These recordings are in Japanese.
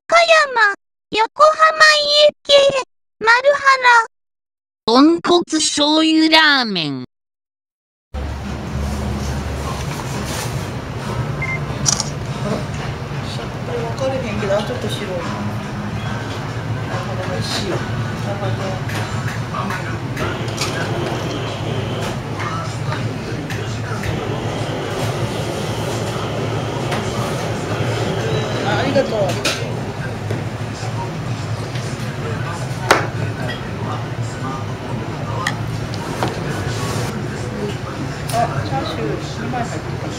山、横浜家系、丸原。豚骨醤油ラーメン。 これ分かれへんけど、ちょっと白いな。なるほど、美味しい。なるほど。ありがとう。あ、チャーシュー2枚入ってた。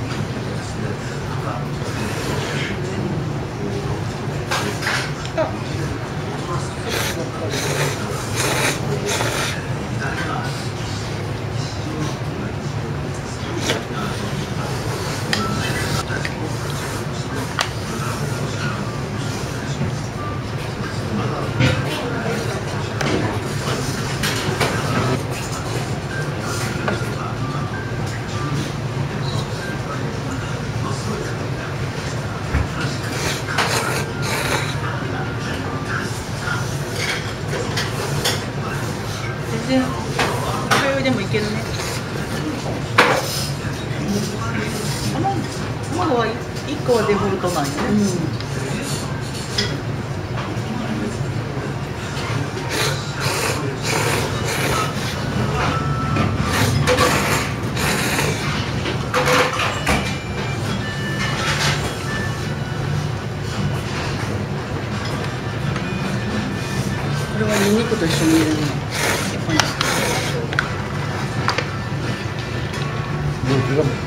全然通いでもいけるね。卵は1個はデフォルトなんよね。これはニンニクと一緒に入れるの。ここに。